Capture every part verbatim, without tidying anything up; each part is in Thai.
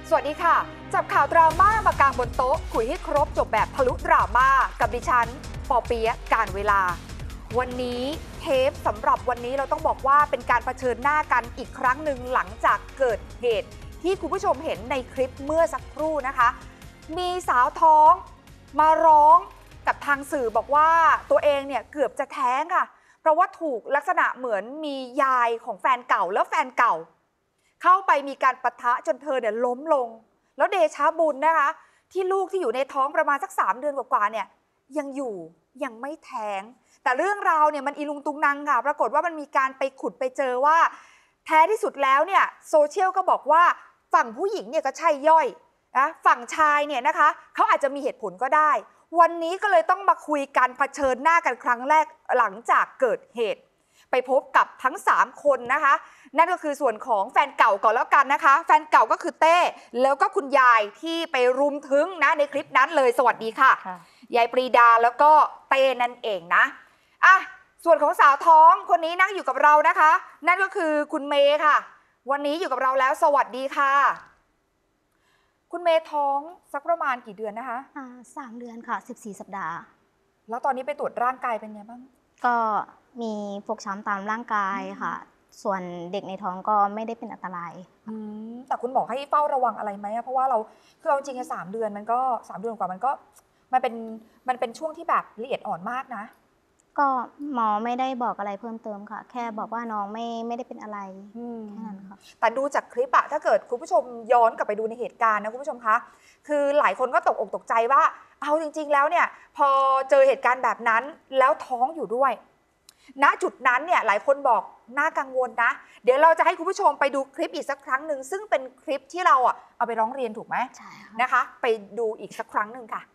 สวัสดีค่ะจับข่าวดราม่ามากางบนโต๊ะคุยให้ครบจบแบบทะลุดราม่ากับดิฉันปอเปี๊ยะการเวลาวันนี้เทปสำหรับวันนี้เราต้องบอกว่าเป็นการเผชิญหน้ากันอีกครั้งหนึ่งหลังจากเกิดเหตุที่คุณผู้ชมเห็นในคลิปเมื่อสักครู่นะคะมีสาวท้องมาร้องกับทางสื่อบอกว่าตัวเองเนี่ยเกือบจะแท้งค่ะเพราะว่าถูกลักษณะเหมือนมียายของแฟนเก่าแล้วแฟนเก่าเข้าไปมีการปะทะจนเธอเนี่ยล้มลงแล้วเดชะบุญนะคะที่ลูกที่อยู่ในท้องประมาณสักสามเดือนกว่าๆเนี่ยยังอยู่ยังไม่แท้งแต่เรื่องราวเนี่ยมันอีลุงตุงนังค่ะปรากฏว่ามันมีการไปขุดไปเจอว่าแท้ที่สุดแล้วเนี่ยโซเชียลก็บอกว่าฝั่งผู้หญิงเนี่ยก็ใช่ย่อยนะฝั่งชายเนี่ยนะคะเขาอาจจะมีเหตุผลก็ได้วันนี้ก็เลยต้องมาคุยกันเผชิญหน้ากันครั้งแรกหลังจากเกิดเหตุไปพบกับทั้งสามคนนะคะนั่นก็คือส่วนของแฟนเก่าก่อนแล้วกันนะคะแฟนเก่าก็คือเต้แล้วก็คุณยายที่ไปรุมถึงนะในคลิปนั้นเลยสวัสดีค่ะยายปรีดาแล้วก็เต้นั่นเองนะอ่ะส่วนของสาวท้องคนนี้นั่งอยู่กับเรานะคะนั่นก็คือคุณเมย์ค่ะวันนี้อยู่กับเราแล้วสวัสดีค่ะคุณเมย์ท้องสักประมาณกี่เดือนนะคะอ่าสามเดือนค่ะสิบสี่สัปดาห์แล้วตอนนี้ไปตรวจร่างกายเป็นไงบ้างก็มีฟกช้ำตามร่างกายค่ะส่วนเด็กในท้องก็ไม่ได้เป็นอันตรายแต่คุณหมอให้เฝ้าระวังอะไรไหมเพราะว่าเราคือเอาจริงๆสามเดือนมันก็สามเดือนกว่ามันก็มันเป็นมันเป็นช่วงที่แบบละเอียดอ่อนมากนะก็หมอไม่ได้บอกอะไรเพิ่มเติมค่ะแค่บอกว่าน้องไม่ไม่ได้เป็นอะไรแค่นั้นค่ะแต่ดูจากคลิปอะถ้าเกิดคุณผู้ชมย้อนกลับไปดูในเหตุการณ์นะคุณผู้ชมคะคือหลายคนก็ตกอกตกใจว่าเอาจริงๆแล้วเนี่ยพอเจอเหตุการณ์แบบนั้นแล้วท้องอยู่ด้วยณจุดนั้นเนี่ยหลายคนบอกน่ากังวลนะเดี๋ยวเราจะให้คุณผู้ชมไปดูคลิปอีกสักครั้งหนึ่งซึ่งเป็นคลิปที่เราอ่ะเอาไปร้องเรียนถูกไหมใช่นะคะไปดูอีกสักครั้งหนึ่งค่ะ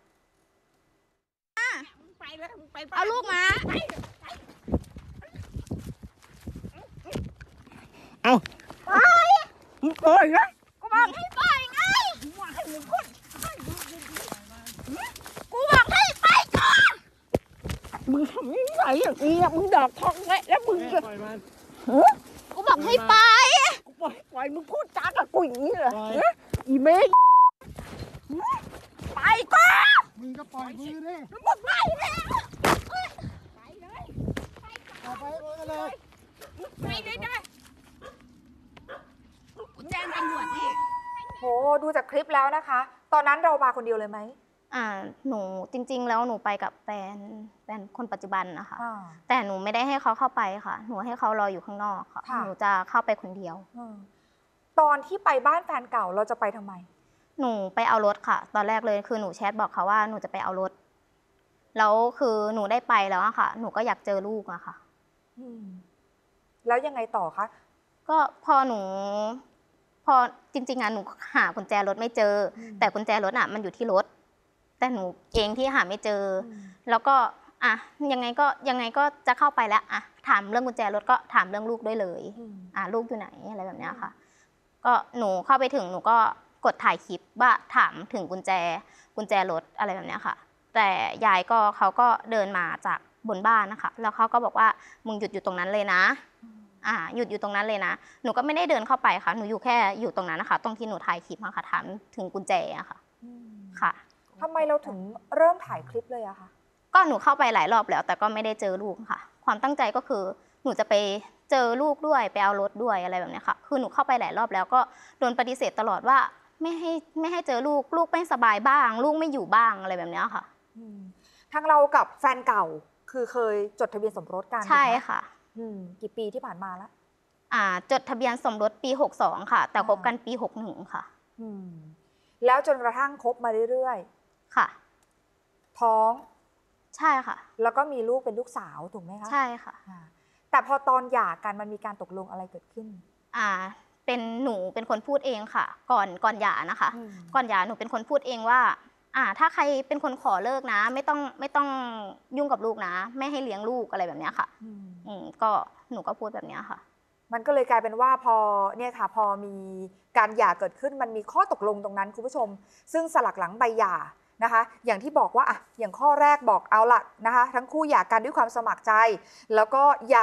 เอาลูกมาเอาไปมึงปล่อยนะกูบอกให้ปล่อยไงกูบอกให้มึงพูดกูบอกให้ไปก่อนมึงทำยังไงอย่างนี้มึงดอกทองไงแล้วมึงจะกูบอกให้ไปกูปล่อยปล่อยมึงพูดจากับกูอย่างนี้เหรออีเมย์ไปก่อนมึงก็ปล่อยมือดิมึงบอกไปแล้วไปเลยเอาไปเลยไปเลยได้แจ้งตำรวจดิโหดูจากคลิปแล้วนะคะตอนนั้นเรามาคนเดียวเลยไหมอ่าหนูจริงๆแล้วหนูไปกับแฟนแฟนคนปัจจุบันนะคะแต่หนูไม่ได้ให้เขาเข้าไปค่ะหนูให้เขารออยู่ข้างนอกค่ะหนูจะเข้าไปคนเดียวตอนที่ไปบ้านแฟนเก่าเราจะไปทำไมหนูไปเอารถค่ะตอนแรกเลยคือหนูแชทบอกเขาว่าหนูจะไปเอารถแล้วคือหนูได้ไปแล้วอะค่ะหนูก็อยากเจอลูกอะค่ะแล้วยังไงต่อคะก็พอหนูพอจริงๆอะหนูหากุญแจรถไม่เจอแต่กุญแจรถอะมันอยู่ที่รถแต่หนูเองที่หาไม่เจอแล้วก็อ่ะยังไงก็ยังไงก็จะเข้าไปแล้วอ่ะถามเรื่องกุญแจรถก็ถามเรื่องลูกด้วยเลยอ่ะลูกอยู่ไหนอะไรแบบนี้ค่ะก็หนูเข้าไปถึงหนูก็กดถ่ายคลิปว่าถามถึงกุญแจกุญแจรถอะไรแบบนี้ค่ะแต่ยายก็เขาก็เดินมาจากบนบ้านนะคะแล้วเขาก็บอกว่ามึงหยุดอยู่ตรงนั้นเลยนะอ่าหยุดอยู่ตรงนั้นเลยนะหนูก็ไม่ได้เดินเข้าไปค่ะหนูอยู่แค่อยู่ตรงนั้นนะคะตรงที่หนูถ่ายคลิปค่ะถามถึงกุญแจอะค่ะค่ะทำไมเราถึงเริ่มถ่ายคลิปเลยอะคะก็หนูเข้าไปหลายรอบแล้วแต่ก็ไม่ได้เจอลูกค่ะความตั้งใจก็คือหนูจะไปเจอลูกด้วยไปเอารถด้วยอะไรแบบนี้ค่ะคือหนูเข้าไปหลายรอบแล้วก็โดนปฏิเสธตลอดว่าไม่ให้ไม่ให้เจอลูกลูกไม่สบายบ้างลูกไม่อยู่บ้างอะไรแบบนี้ค่ะทางเรากับแฟนเก่าคือเคยจดทะเบียนสมรสกันใช่ค่ะกี่ปีที่ผ่านมาแล้วอ่าจดทะเบียนสมรสปีหกสองค่ะแต่คบกันปีหกหนึ่งค่ะแล้วจนกระทั่งคบมาเรื่อยๆค่ะท้องใช่ค่ะแล้วก็มีลูกเป็นลูกสาวถูกไหมคะใช่ค่ะแต่พอตอนหย่ากันมันมีการตกลงอะไรเกิดขึ้นอ่าเป็นหนูเป็นคนพูดเองค่ะก่อนก่อนหย่านะคะก่อนหย่าหนูเป็นคนพูดเองว่าอ่าถ้าใครเป็นคนขอเลิกนะไม่ต้องไม่ต้องยุ่งกับลูกนะไม่ให้เลี้ยงลูกอะไรแบบนี้ค่ะอืมก็หนูก็พูดแบบนี้ค่ะมันก็เลยกลายเป็นว่าพอเนี่ยค่ะพอมีการหย่าเกิดขึ้นมันมีข้อตกลงตรงนั้นคุณผู้ชมซึ่งสลักหลังใบหย่านะคะอย่างที่บอกว่าอ่ะอย่างข้อแรกบอกเอาละนะคะทั้งคู่หย่ากันด้วยความสมัครใจแล้วก็หย่า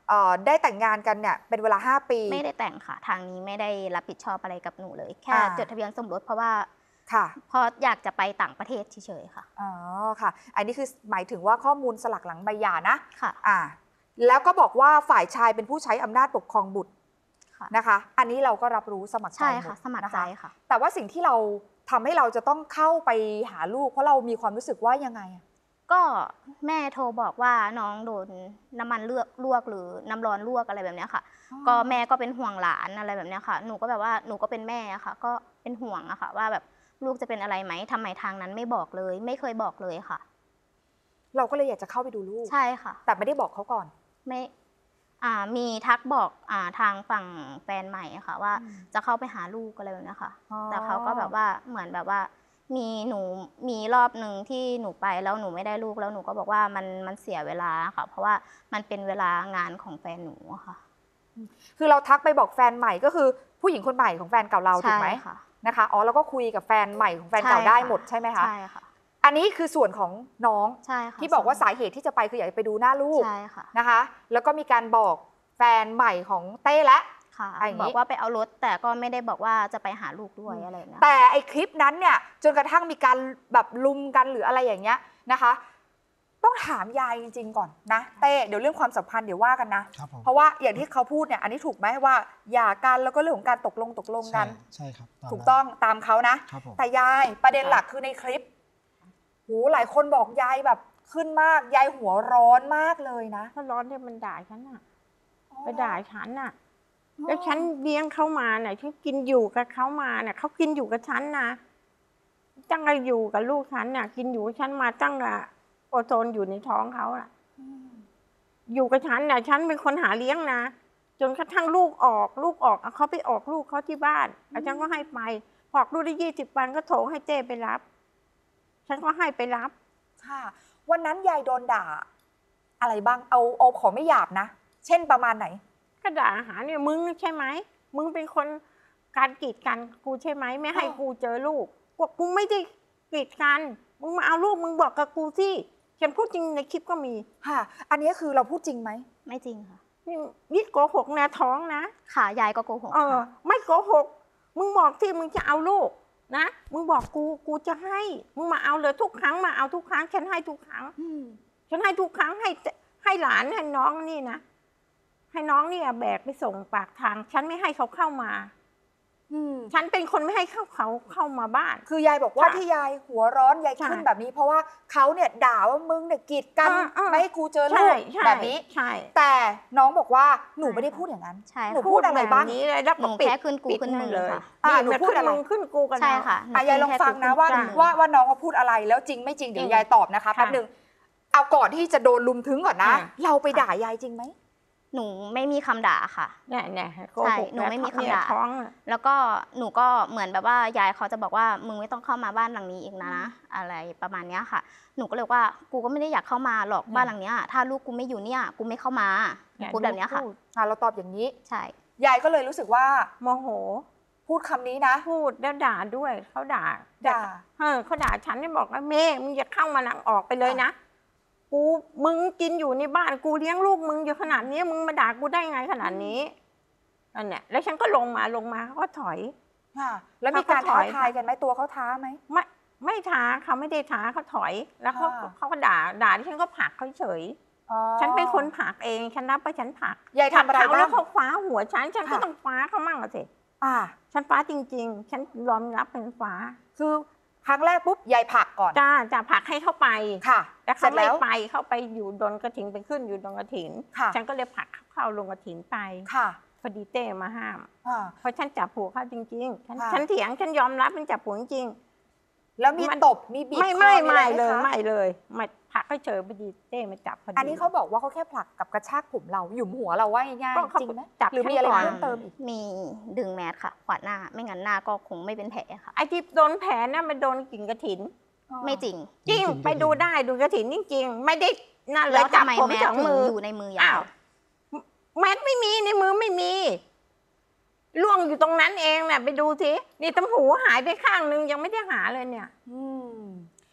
เอ่อได้แต่งงานกันเนี่ยเป็นเวลาห้าปีไม่ได้แต่งค่ะ ทางนี้ไม่ได้รับผิดชอบอะไรกับหนูเลย แค่อ่าจดทะเบียนสมรสเพราะว่าค่ะเพราะอยากจะไปต่างประเทศเฉยๆค่ะอ๋อค่ะ อันนี้คือหมายถึงว่าข้อมูลสลักหลังใบหย่านะค่ะอ่าแล้วก็บอกว่าฝ่ายชายเป็นผู้ใช้อำนาจปกครองบุตรค่ะนะคะ อันนี้เราก็รับรู้สมัครใจใช่หมค่ะดสมัครนะใจคะค่ะแต่ว่าสิ่งที่เราทำให้เราจะต้องเข้าไปหาลูก เพราะเรามีความรู้สึกว่ายังไงอะก็แม่โทรบอกว่าน้องโดนน้ำมันเลือกลวกหรือน้ำร้อนลวกอะไรแบบเนี้ยค่ะอ๋อก็แม่ก็เป็นห่วงหลานอะไรแบบเนี้ยค่ะ หนูก็แบบว่าหนูก็เป็นแม่อะค่ะ ก็เป็นห่วงอะค่ะ ว่าแบบลูกจะเป็นอะไรไหมทำไมทางนั้นไม่บอกเลย ไม่เคยบอกเลยค่ะเราก็เลยอยากจะเข้าไปดูลูกใช่ค่ะแต่ไม่ได้บอกเขาก่อนไม่อ่ามีทักบอกอ่าทางฝั่งแฟนใหม่อะค่ะ ว่าอืมจะเข้าไปหาลูกอะไรแบบเนี้ยค่ะอ๋อแต่เขาก็แบบว่าเหมือนแบบว่า มีหนูมีรอบหนึ่งที่หนูไปแล้วหนูไม่ได้ลูกแล้วหนูก็บอกว่ามันมันเสียเวลาค่ะ เพราะว่ามันเป็นเวลางานของแฟนหนูอะค่ะคือเราทักไปบอกแฟนใหม่ก็คือผู้หญิงคนใหม่ของแฟนเก่าเราถูกไหมใช่ค่ะนะคะอ๋อแล้วก็คุยกับแฟนใหม่ของแฟนเก่าได้หมดใช่ไหมคะใช่ค่ะอันนี้คือส่วนของน้องใช่ค่ะที่บอกว่าสาเหตุที่จะไปคืออยากจะไปดูหน้าลูกใช่ค่ะนะคะ แล้วก็มีการบอกแฟนใหม่ของเต้และค่ะอะไรอย่างบนี้อกว่าไปเอารถแต่ก็ไม่ได้บอกว่าจะไปหาลูกด้วยอะไรแบบเนี้ยแต่ไอคลิปนั้นเนี่ยจนกระทั่งมีการแบบลุมกันหรืออะไรอย่างเงี้ยนะคะ ต้องถามยายจริงๆก่อนนะเต้เดี๋ยวเรื่องความสัมพันธ์เดี๋ยวว่ากันนะครับผมเพราะว่าอย่างที่เขาพูดเนี่ยอันนี้ถูกไหมว่าหย่ากันแล้วก็เรื่องของการตกลงตกลงกันใช่ใช่ครับามถูกนั้นต้องตามเขานะครับผมแต่ยายประเด็นหลักคือในคลิปโหหลายคนบอกยายแบบขึ้นมากยายหัวร้อนมากเลยนะถ้าร้อนที่มันด่าฉันน่ะไปด่าฉันน่ะ แล้วฉันเลี้ยงเขามาเนี่ยฉันกินอยู่กับเขามาเนี่ยเขากินอยู่กับฉันนะตั้งแต่อยู่กับลูกฉันเนี่ยกินอยู่กับฉันมาตั้งแต่โอโซนอยู่ในท้องเขาอะอยู่กับฉันเนี่ยฉันเป็นคนหาเลี้ยงนะจนกระทั่งลูกออกลูกออกเอาเขาไปออกลูกเขาที่บ้านแล้วฉันก็ให้ไปพอออกลูกได้ยี่สิบวันก็โทรให้เจ้ไปรับ ฉันก็ให้ไปรับค่ะ วันนั้นยายโดนด่า อะไรบ้างเอาเอาขอไม่หยาบนะ เช่นประมาณไหนก็ด่าหาเนี่ยมึงใช่ไหมมึงเป็นคนการกีดกันกูใช่ไหมไม่ให้อ๋อกูเจอลูกบอกกูไม่ได้กีดกันมึงมาเอาลูกมึงบอกกับกูสิฉันพูดจริงในคลิปก็มีค่ะ อันนี้คือเราพูดจริงไหมไม่จริงค่ะนี่นี่โกหกนะท้องนะค่ะยายก็โกหกเออค่ะไม่โกหก มึงบอกที่มึงจะเอาลูกนะ มึงบอกกูกูจะให้ มึงมาเอาเลยทุกครั้งมาเอาทุกครั้ง ฉันให้ทุกครั้ง ฉันให้ทุกครั้งให้ให้หลานให้น้องนี่นะ ให้น้องเนี่ยแบกไปส่งปากทาง ฉันไม่ให้เขาเข้ามาอืมฉันเป็นคนไม่ให้เข้าเขาเข้ามาบ้านคือยายบอกว่าค่ะที่ยายหัวร้อนยายใช่ขึ้นแบบนี้ เพราะว่าเขาเนี่ยด่าว่ามึงเนี่ยกีดกันอ่าอ่าไม่ให้กูเจอลูใช่กใช่แบบนี้ใช่แต่น้องบอกว่าหนูไม่ได้พูดอย่างนั้นใช่หนูค่ะพูดอะไรบ้างนี้เลยแล้วหนูปิดแค่ขึ้นกูปิดขึ้นมึงเลยค่ะอ่านี่หนูมันพูดอะไรขึ้นมึงขึ้นกูกันใช่แล้วค่ะอ่ะยายลองฟังนะว่าจ้ะว่าว่าน้องเขาพูดอะไรแล้วจริงไม่จริงเดี๋ยวจริงยายตอบนะคะค่ะแป๊บนึงเอาก่อนที่จะโดนลุมถึงก่อนนะอ่ะเราไปด่ายายจริงไหมหนูไม่มีคำด่าค่ะเนี่ยเนี่ยโกใช่หกหนูไม่มีเนี่ยคำด่าท้องอะแล้วก็หนูก็เหมือนแบบว่ายายเขาจะบอกว่ามึงไม่ต้องเข้ามาบ้านหลังนี้อีกนะอะไรประมาณเนี้ยค่ะ หนูก็เลยว่ากูก็ไม่ได้อยากเข้ามาหรอกบ้านหลังเนี้ยถ้าลูกกูไม่อยู่เนี่ยกูไม่เข้ามาหนูพูดแบบเนี้ยค่ะพูดอ่ะเราตอบอย่างนี้ใช่ยายก็เลยรู้สึกว่าโมโหพูดคำนี้นะพูดแล้วด่าด้วยเขาด่าด่าเออเขาด่าฉันนี่บอกว่าเมย์มึงอย่าเข้ามานังออกไปเลยนะกูมึงกินอยู่ในบ้านกูเลี้ยงลูกมึงอยู่ขนาดนี้มึงมาด่ากูได้ไงขนาดนี้อันเนี้ยแล้วฉันก็ลงมาลงมาเขาก็ถอยค่ะ แล้วมีการเขาก็ถท้าอยทายกันไหมตัวเขาท้าไหมไม่ไม่ท้าเขาไม่ได้ท้าเขาถอย แล้วเขาค่ะเขาก็ด่าด่าที่ฉันก็ผลักเขาเฉยอ๋อฉันเป็นคนผลักเองฉันรับไปฉันผลักยายทำอะไรผลักเขาบ้าแล้งวเขาคว้าหัวฉันฉันก็ค่ะต้องคว้าเขามั่งอะสิอ่าฉันฟ้าจริง ๆ ฉันยอมรับเป็นฟ้าคือครั้งแรกปุ๊บยายผลักก่อนจ้าจะผลักให้เข้าไปค่ะแล้วเสร็เขาจไม่แล้วไปเข้าไปอยู่ดนกระถินไปขึ้นอยู่ดนกระถินค่ะฉันก็เลยผลักเขาเข้าลงกระถินไปค่ะพอดีเต้มาห้ามอ่าเพราะฉันจับหัวเขาจริงๆฉันค่ะฉันเถียงฉันยอมรับฉันจับหัวจริงแล้วมีมันตบมีบีบไม่คอไม่อะไม่รหเลยคะไม่เลยไม่ผลักให้เฉยพอดีเต้มาจับพอดีอันนี้เขาบอกว่าเขาแค่ผลักกับกระชากผมเราหยุมหัวเราว่าง่ายก็เขาๆจริงไหมจับหรือมีอะไรฉันก่อนเพิ่มเติมอีกมีดึงแมสค่ะขวาดหน้าไม่งั้นหน้าก็คงไม่เป็นแผลค่ะไอ้ที่โดนแผลน่ะมันโดนกิ่งกระถินไม่จริงจริงจริงๆไปดูได้ดูกระถินจริงๆ ไม่ได้นั่นเลแล้ยว จัทำบไมผมแมสสองถึงมืออยู่ในมือยาอ้าวย แมสไม่มีในมือไม่มีล่วงอยู่ตรงนั้นเองน่ะไปดูสินี่ตำหูหายไปข้างนึงยังไม่ได้หาเลยเนี่ยอืม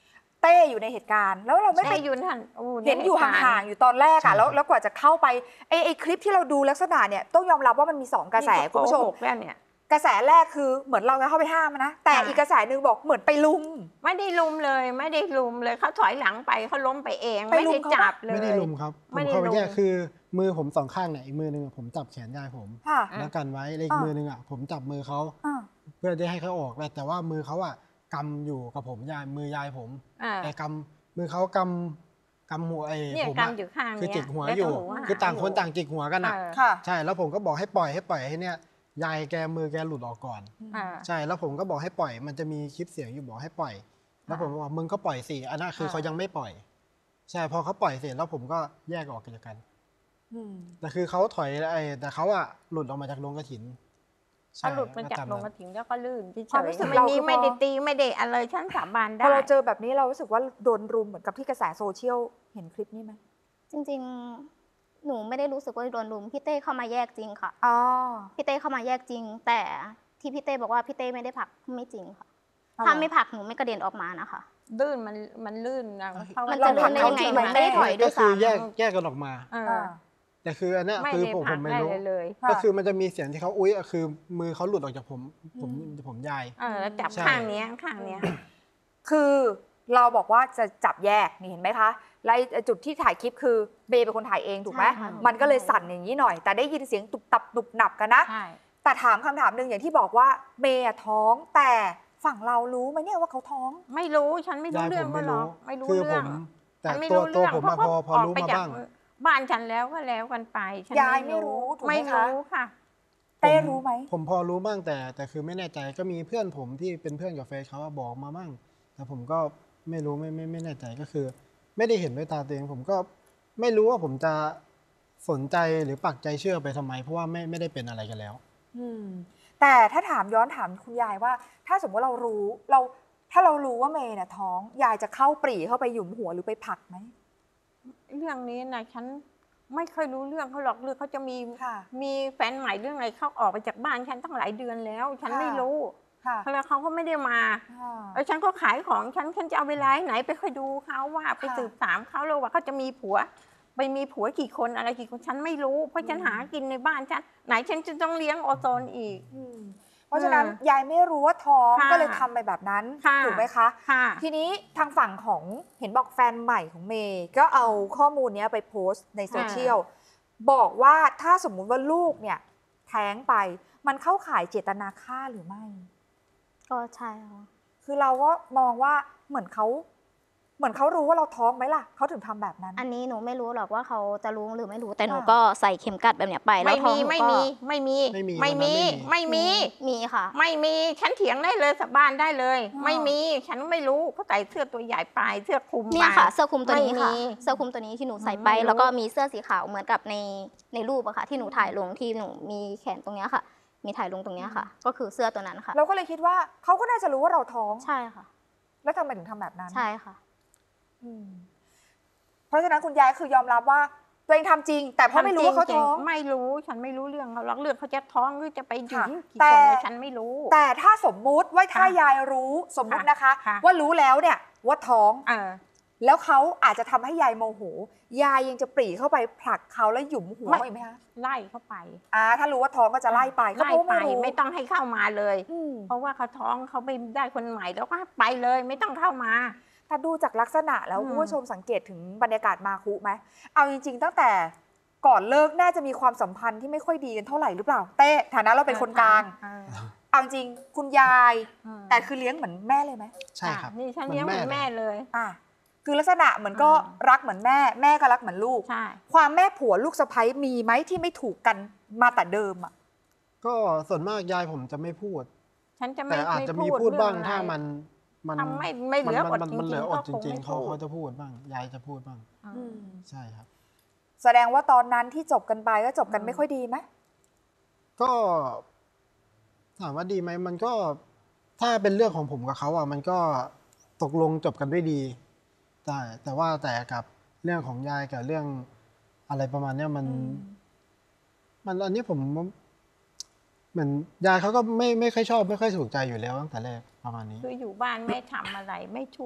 เต้อยู่ในเหตุการณ์ แล้วเราไม่ไปไม่อยู่นั่นโเห็นอยู่ห่างๆอยู่ตอนแรกใช่อะแล้วแล้วกว่าจะเข้าไปไอ้ไอ้คลิปที่เราดูลักษณะเนี่ยต้องยอมรับว่ามันมีสองกระแสคุณผู้ชมแล้วเนี่ยกระแสแรกคือเหมือนเราจะเข้าไปห้ามนะแต่ค่ะอีกกระแสหนึ่งบอกเหมือนไปลุมไม่ได้ลุมเลย ไม่ได้ลุมเลยเขาถอยหลังไปเขาล้มไปเองไปไม่ลุมได้เขาจับเลยไม่ได้ลุมครับผไม่มได้เข้าไปลุมแยกคือมือผมสองข้างเนี่ยอีกมือหนึงอะผมจับแขนยายผมค่ะอ่ะแล้วกันไว้แล้วอีกอ่ามือหนึงอ่ะผมจับมือเขาอ่าเพื่อจะให้เขาออกแต่แต่ว่ามือเขาอ่ะกำอยู่กับผมยายมือยายผมอ่าแต่กำมือเขากำกำหัวไอ้เนี่ยผมอะกำอยู่ข้างคือเนี่ยจิกหัวแล้วอยู่ก็หัวคือต่างคนหต่างจิกหัวกันอ่ะเออค่ะใช่แล้วผมก็บอกให้ปล่อยให้ปล่อยให้เนี่ยยายแกมือแกหลุดออกก่อนอ่าใช่แล้วผมก็บอกให้ปล่อย มันจะมีคลิปเสียงอยู่บอกให้ปล่อย แล้วผมบอกมึงก็ปล่อยสิอันนั้นคืออ่าเขายังไม่ปล่อย ใช่พอเขาปล่อยเสร็จแล้วผมก็แยกออกจากกันอืมแต่คือเขาถอยไอ้แต่เขาอะหลุดออกมาจากโรงกระถินใช่เขาหลุดมาจากตมโรงกนั้นระถิ่นแล้วก็ลื่นเฉความยรู้สึกๆไม่เรามีคือพอไม่ได้ตีไม่ได้อะไรฉันสาบานพได้อเราเจอแบบนี้เรารู้สึกว่าโดนรุมเหมือนกับที่กระแสโซเชียลเห็นคลิปนี้ไหมจริงๆ หนูไม่ได้รู้สึกว่าโดนรุมพี่เต้เข้ามาแยกจริงค่ะอ๋อพี่เต้เข้ามาแยกจริง แต่ที่พี่เต้บอกว่าพี่เต้ไม่ได้ผลักไม่จริงค่ะอ๋อถ้าไม่ผลักหนูไม่กระเด็นออกมานะคะลื่นมันมันลื่นนะเขามันเราจะลื่นได้ผลักยังไงเขาจริงหนูไหมไม่ได้ถอยด้ก็วยคือซ้ำแยกแยกกันออกมาเอออ่าแต่คืออันเนี้ยไม่คือได้ผมผผลักมไม่ได้รู้เลยค่ะก็คือมันจะมีเสียงที่เขาอุ้ยอะคือมือเขาหลุดออกจากผมผมอืมผมยายเออแล้วจับใช่ข้างเนี้ยข้างเนี้ยคือเราบอกว่าจะจับแยกนี่เห็นไหมคะและไอ้จุดที่ถ่ายคลิปคือเบย์เป็นคนถ่ายเองถูกไหมใช่ค่ะมันก็เลยสั่นอย่างนี้หน่อย แต่ได้ยินเสียงตุบตับตุบหนับกันนะใช่แต่ถามคำถามหนึ่งอย่างที่บอกว่าเมย์อะท้องแต่ฝั่งเรารู้ไหมเนี่ยว่าเขาท้องไม่รู้ฉันไม่รู้ยายเรื่ผองมก็ไม่หรอรู้กไม่รู้คือผเรื่องม แต่ฉันไม่ตัวรู้ตัวเรื่องผมเพมาราะพอพอออกรู้ไปมาจากบ้างบ้านฉันแล้วก็แล้วกันไปฉันยายไม่รู้ถูกไหมไม่คะรู้ค่ะเต้ผมรู้ไหมผมพอรู้บ้างแต่แต่คือไม่แน่ใจก็มีเพื่อนผมที่เป็นเพื่อนกับเฟซเขาอะบอกมาบ้างแต่ผมก็ไม่รู้ไม่ไม่ไม่แน่ใจก็คือ ไม่ได้เห็นด้วยตาตัวเองผมก็ไม่รู้ว่าผมจะสนใจหรือปักใจเชื่อไปทำไม เพราะว่าไม่ไม่ได้เป็นอะไรกันแล้วอืมแต่ถ้าถามย้อนถามคุณยายว่า ถ้าสมมติเรารู้เราถ้าเรารู้ว่าเมย์เนี่ยท้องยายจะเข้าปรีเข้าไปหยุมหัวหรือไปผลักไหมเรื่องนี้นะฉันไม่เคยรู้เรื่องเขาหรอกเรื่องเขาจะมีค่ะมีแฟนใหม่เรื่องอะไรเขาออกไปจากบ้านฉันตั้งหลายเดือนแล้ว ฉันค่ะไม่รู้ค่ะแล้วเขาก็ไม่ได้มาอ่าแล้วฉันก็ขายของฉันฉันจะเอาเวลาไหนไปคอยดูเขาว่าไปค่ะสืบถามเขาแล้วว่าเขาจะมีผัว ไปมีผัวกี่คนอะไรกี่คนฉันไม่รู้ เพราะฉันอืมหากินในบ้านฉันไหนฉันจะต้องเลี้ยงโอโซนอีกอืมเพราะฉะนั้นเออยายไม่รู้ว่าท้องค่ะก็เลยทำไปแบบนั้นค่ะถูกไหมคะค่ะทีนี้ทางฝั่งของเห็นบอกแฟนใหม่ของเมย์ก็เอาข้อมูลเนี้ยไปโพสต์ในโซเชียลบอกว่าถ้าสมมุติว่าลูกเนี่ยแท้งไปมันเข้าข่ายเจตนาฆ่าหรือไม่ก็ใช่ค่ะคือเราก็มองว่าเหมือนเขาเหมือนเขารู้ว่าเราท้องไหมล่ะเขาถึงทำแบบนั้นอันนี้หนูไม่รู้หรอกว่าเขาจะรู้หรือไม่รู้แต่หนูค่ะก็ใส่เข็มกัดแบบเนี้ยไปแล้ไม่วท้องมีหนูไม่ก็มีไม่มีไม่มีไม่มีวันนั้นไม่ไม่มีมีมีค่ะไม่มีฉันเถียงได้เลยสาบานได้เลยอ๋อไม่มีฉันไม่รู้เขาใส่เสื้อตัวใหญ่ปลายเสื้อคลุมเนี่ยปลาค่ะ เสื้อคลุมตัวนี้ค่ะไม่มีเสื้อคลุมตัวนี้ที่หนูใส่อืมไปไม่รู้แล้วก็มีเสื้อสีขาวเหมือนกับในในรูปอะค่ะ ที่หนูถ่ายลงที่หนูมีแขนตรงเนี้ยค่ะ มีถ่ายลงตรงเนี้ยค่ะ ก็คือเสื้อตัวนั้นค่ะเราก็เลยคิดว่าเขาก็น่าจะรู้ว่าเราท้องใช่ค่ะแล้วทำไมถึงทำแบบนั้นใช่ค่ะอืมเพราะฉะนั้นคุณยายคือยอมรับว่าตัวเองทำจริง แต่เพราะไม่รู้ว่าเขาจริท้องๆไม่รู้ฉันไม่รู้เรื่องเขาหรอกเรื่องเขาจะท้องหรือจะไปหญิค่ะงกี่แต่คนเนี่ยฉันไม่รู้แต่ถ้าสมมุติว่าถ้าค่ะยายรู้สมมุตินะคะค่ะว่ารู้แล้วเนี่ยว่าท้องเออแล้วเขาอาจจะทำให้ยายโมโห ยายยังจะปรีเข้าไปผลักเขาแล้วหยุมหัวไม่เขาอีกไหมคะไล่เข้าไปอ่าถ้ารู้ว่าท้องก็จะไล่ไปก็ไล่เพราะไปไม่รู้ไม่ต้องให้เข้ามาเลยอืมเพราะว่าเขาท้องเขาไม่ได้คนใหม่แล้วก็ไปเลยไม่ต้องเข้ามาแต่ดูจากลักษณะแล้วอืมคุณผู้ชมสังเกตถึงบรรยากาศมาคุไหมเอาจริง ๆ ตั้งแต่ก่อนเลิกน่าจะมีความสัมพันธ์ที่ไม่ค่อยดีกันเท่าไหร่หรือเปล่าเต้ฐานะเราเป็นคนกลางเออเอาจริงคุณยายเออแต่คือเลี้ยงเหมือนแม่เลยไหมใช่ครับอ่ะนี่ฉันเลี้ยงเหมือนแม่เลยอ่ะคือลักษณะเหมือนก็อ่ารักเหมือนแม่ แม่ก็รักเหมือนลูกใช่ความแม่ผัวลูกสะใภ้มีไหมที่ไม่ถูกกันมาแต่เดิมอ่ะก็ส่วนมากยายผมจะไม่พูดฉันจะไม่แต่อาจจะมีไพูดบ้างเรื่องอะไรถ้ามันมันทำไม่ไม่เหลืออดมันมันจริงๆเหลืออดก็จคงริงไม่ๆเขาพูดเขาจะพูดบ้างยายจะพูดบ้างอืมใช่ครับแสดงว่าตอนนั้นที่จบกันไปก็จบกันอืมไม่ค่อยดีไหมก็ถามว่าดีไหมมันก็ถ้าเป็นเรื่องของผมกับเขาอ่ะมันก็ตกลงจบกันด้วยดีแต่แต่ว่าแต่กับเรื่องของยายกับเรื่องอะไรประมาณเนี้ยมัน มันอันนี้ผมเหมือนยายเขาก็ไม่ไม่ค่อยชอบไม่ค่อยถูกใจอยู่แล้วตั้งแต่แรกประมาณนี้คืออยู่บ้านไม่ทำอะไรไม่ช่วย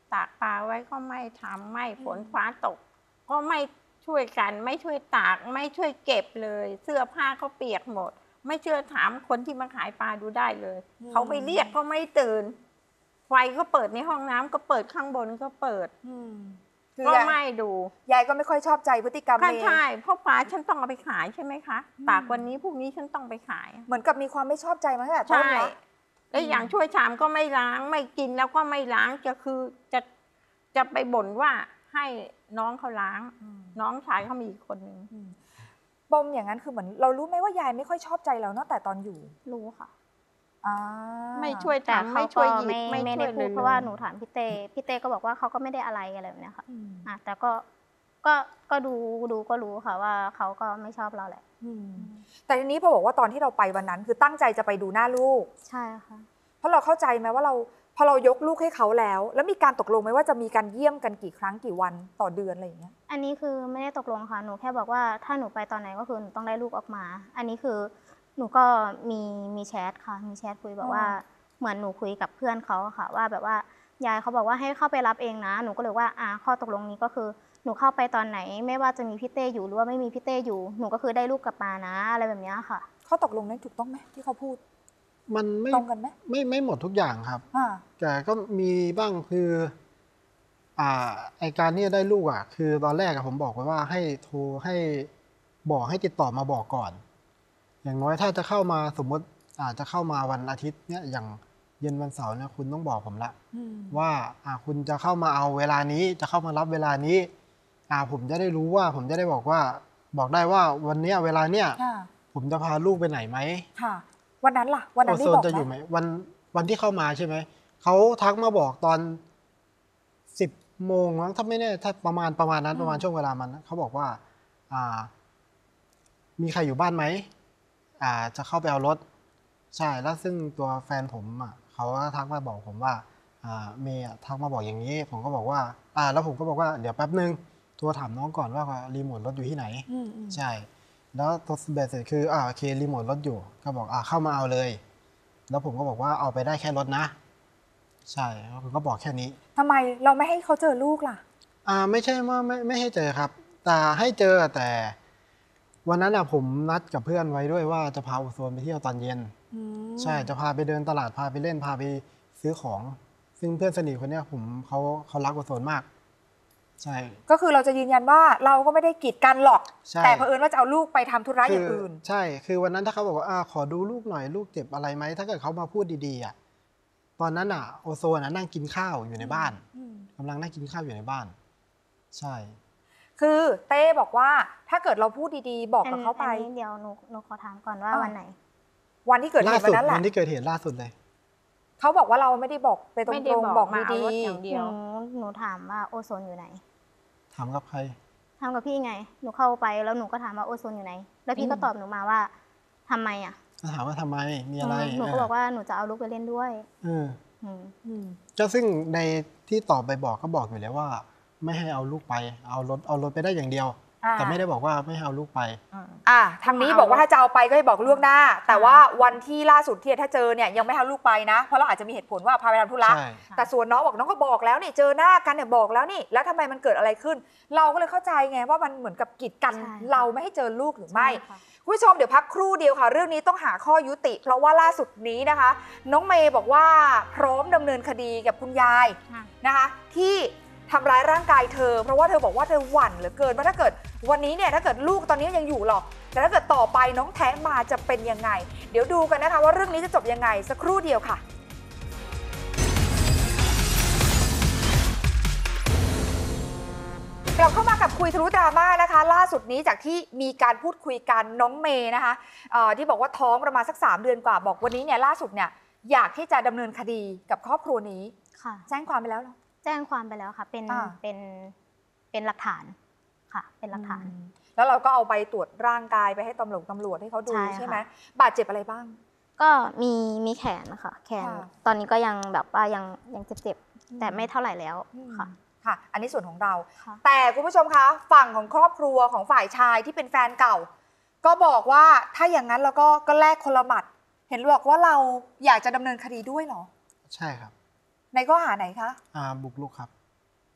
ตากปลาไว้ก็ไม่ทำไม่ฝนฟ้าตก ก็ไม่ช่วยกัน ไม่ช่วยตากไม่ช่วยเก็บเลย เสื้อผ้าก็เปียกหมด ไม่เชื่อถามคนที่มาขายปลาดูได้เลยอืมเขาไปเรียกก็ไม่ตื่น ไฟก็เปิดในห้องน้ำก็เปิดข้างบนก็เปิดคือก็ยายไม่ดูยายก็ไม่ค่อยชอบใจพฤติกรรมก็เมย์ใช่เพราะปลาฉันต้องเอาไปขายใช่ไหมคะอืมตากวันนี้พรุ่งนี้ฉันต้องไปขายเหมือนกับมีความไม่ชอบใจมาตั้งแต่ต้นใช่เนาะแล้วอย่างช่วยชามก็ไม่ล้างไม่กินแล้วก็ไม่ล้างจะคือจะจะไปบ่นว่าให้น้องเขาล้าง น้องชายเขามีอีกคนนึงปมอย่างนั้นคือเหมือนเรารู้ไหมว่ายายไม่ค่อยชอบใจเราตั้งแต่ตอนอยู่รู้ค่ะอ่าไม่ช่วยแต่ทำเขาไม่ช่วยก็หยิบไม่ไม่ไม่ช่ได้วยพูดลยเพราะว่าหนูถามพี่เต้พี่เต้ก็บอกว่าเขาก็ไม่ได้อะไรอะไรแบบเนี้ยค่ะอืมอ่ะแต่ก็ก็ก็ดูดูก็รู้ค่ะว่าเขาก็ไม่ชอบเราแหละอืมแต่ทีนี้พอบอกว่าตอนที่เราไปวันนั้น คือตั้งใจจะไปดูหน้าลูกใช่ค่ะเพราะเราเข้าใจไหมว่าเราพอเรายกลูกให้เขาแล้ว แล้วมีการตกลงไหมว่าจะมีการเยี่ยมกันกี่ครั้งกี่วันต่อเดือนอะไรอย่างเงี้ยอันนี้คือไม่ได้ตกลงค่ะหนูแค่บอกว่าถ้าหนูไปตอนไหนก็คือหนูต้องได้ลูกออกมา อันนี้คือหนูก็มีมีแชทค่ะมีแชทคุยแบบว่าอ๋อเหมือนหนูคุยกับเพื่อนเขาอะค่ะ ว่าแบบว่ายายเขาบอกว่าให้เข้าไปรับเองนะ หนูก็เลยว่าอ่าข้อตกลงนี้ก็คือหนูเข้าไปตอนไหน ไม่ว่าจะมีพี่เต้อยู่หรือว่าไม่มีพี่เต้อยู่หนูก็คือได้ลูกกลับมานะ อะไรแบบเนี้ยค่ะข้อตกลงนั้นถูกต้องไหมที่เขาพูดมันไม่ตรงกันไหมไม่ไม่หมดทุกอย่างครับอ่าแต่ก็มีบ้างคือ อ่าไอการที่จะได้ลูกอ่ะ คือตอนแรกอะผมบอกไว้ว่าให้โทรให้บอกให้ติดต่อมาบอกก่อน อย่างน้อยถ้าจะเข้ามาสมมติอาจจะเข้ามาวันอาทิตย์เนี่ยอย่างเย็นวันเสาร์เนี่ยคุณต้องบอกผมละ ว่าอ่าคุณจะเข้ามาเอาเวลานี้จะเข้ามารับเวลานี้อ่าผมจะได้รู้ว่า ผมจะได้บอกว่า บอกได้ว่าวันเนี้ยเวลาเนี้ยค่ะผมจะพาลูกไปไหนไหมค่ะ วันนั้นล่ะ วันนั้นโอได้โซบนอกจะอยู่ไหไหมมวันวันที่เข้ามาใช่ไหมเขาทักมาบอกตอนสิบโมงมั้งถ้าไม่แน่ถ้าประมาณประมาณนั้นอืมประมาณช่วงเวลามันนะเขาบอกว่า อ่า มีใครอยู่บ้านไหมอ่า จะเข้าไปเอารถ ใช่แล้วซึ่งตัวแฟนผมอ่ะเขาก็ทักมาบอกผมว่า อ่าเมย์อะทักมาบอกอย่างนี้ ผมก็บอกว่า อ่า แล้วผมก็บอกว่าเดี๋ยวแป๊บนึงโทรถามน้องก่อนว่ารีโมทรถอยู่ที่ไหนอืมอืมใช่ แล้วตัวเบสเสร็จคืออ่าโอเครีโมทรถอยู่ ก็บอกอ่าเข้ามาเอาเลย แล้วผมก็บอกว่าเอาไปได้แค่รถนะ ใช่แล้วผมก็บอกแค่นี้ทำไมเราไม่ให้เขาเจอลูกล่ะอ่าไม่ใช่ว่าไม่ไม่ให้เจอครับ แต่ให้เจอแต่ วันนั้นอ่ะผมนัดกับเพื่อนไว้ด้วยว่าจะพาอุโซนไปเที่ยวตอนเย็น ใช่จะพาไปเดินตลาดพาไปเล่นพาไปซื้อของ ซึ่งเพื่อนสนิทคนเนี้ยผมเขาเขารักอุโซนมาก ใช่ก็คือเราจะยืนยันว่าเราก็ไม่ได้กีดกันหรอกใช่แต่เผอิญว่าจะเอาลูกไปทำธุระอย่างอื่นใช่ คือวันนั้นถ้าเขาบอกว่าอาขอดูลูกหน่อยลูกเจ็บอะไรไหม ถ้าเกิดเขามาพูดดีๆอ่ะ ตอนนั้นอ่ะ โอโซนอ่ะนั่งกินข้าวอยู่ในบ้านกำลังนั่งกินข้าวอยู่ในบ้าน ใช่คือเต้บอกว่าถ้าเกิดเราพูดดีๆ บอกกับเขาไปอันนี้เดี๋ยวหนูหนูขอถามก่อนว่าอ่าวันไหนวันที่เกิดเหล่าตุวัสุดนนั้นแหวัละนที่เกิดเหตุล่าสุดเลยเขาบอกว่าเราไม่ได้บอกไปตรไม่ได้งบอกๆบอกมาเอาดีรถอย่างหเดียวนูหนูถามว่าโอโซนอยู่ไหนถามกับใครทำกับพี่ไง หนูเข้าไปแล้วหนูก็ถามว่าโอโซนอยู่ไหน แล้วพี่ก็ตอบหนูมาว่าทำไมอ่ะถามว่าทำไม มีอะไรหนูก็บอกว่าหนูจะเอาลูกไปเล่นด้วยเอออืมๆอืมก็ซึ่งในที่ตอบไปบอกก็บอกอยู่แล้วว่า ไม่ให้เอาลูกไป เอารถเอารถไปได้อย่างเดียวอ่าแต่ไม่ได้บอกว่าไม่ให้เอาลูกไปอ่าทางนี้บอกว่าถ้าจะเอาไปก็ให้บอกล่วงหน้า แต่ว่าวันที่ล่าสุดที่ถ้าเจอเนี่ยยังไม่ให้เอาลูกไปนะ เพราะเราอาจจะมีเหตุผลว่าพาไปทำธุระใช่แต่ส่วนน้องบอกน้องก็บอกแล้วนี่เจอหน้ากันเนี่ยบอกแล้วนี่ แล้วทำไมมันเกิดอะไรขึ้น เราก็เลยเข้าใจไงว่ามันเหมือนกับกีดกันใช่เราไม่ให้เจอลูกหรือไม่ใช่ค่ะคุณผู้ชมเดี๋ยวพักครู่เดียวค่ะ เรื่องนี้ต้องหาข้อยุติ เพราะว่าล่าสุดนี้นะคะ น้องเมย์บอกว่าพร้อมดำเนินคดีกับคุณยายค่ะนะคะ ที่ทำร้ายร่างกายเธอ เพราะว่าเธอบอกว่าเธอหวั่นเหลือเกินว่าถ้าเกิดวันนี้เนี่ยถ้าเกิดลูกตอนนี้ยังอยู่หรอก แต่ถ้าเกิดต่อไปน้องแท้งมาจะเป็นยังไง เดี๋ยวดูกันนะคะว่าเรื่องนี้จะจบยังไงสักครู่เดียวค่ะ กลับเข้ามากับคุยทะลุดราม่านะคะ ล่าสุดนี้จากที่มีการพูดคุยกันน้องเมย์นะคะเอ่อที่บอกว่าท้องประมาณสักสามเดือนกว่าบอกวันนี้เนี่ยล่าสุดเนี่ยอยากที่จะดำเนินคดีกับครอบครัวนี้ค่ะแจ้งความไปแล้วเหรอแจ้งความไปแล้วค่ะ เป็นอ่าเป็นเป็นหลักฐานค่ะ เป็นหลักฐานอืมแล้วเราก็เอาไปตรวจร่างกายไปให้ตำรวจตำรวจให้เขาดูใช่ใช่ไหมค่ะบาดเจ็บอะไรบ้างก็มีมีแขนค่ะ แขนค่ะตอนนี้ก็ยังแบบว่ายังยังเจ็บๆแต่ไม่เท่าไหร่แล้วค่ะค่ะ อันนี้ส่วนของเราค่ะแต่คุณผู้ชมคะฝั่งของครอบครัวของฝ่ายชายที่เป็นแฟนเก่า ก็บอกว่าถ้าอย่างนั้นเราก็ก็แลกคนละหมัด เห็นบอกว่าเราอยากจะดำเนินคดีด้วยเหรอใช่ครับในข้อหาไหนคะอ่าบุกรุกครับ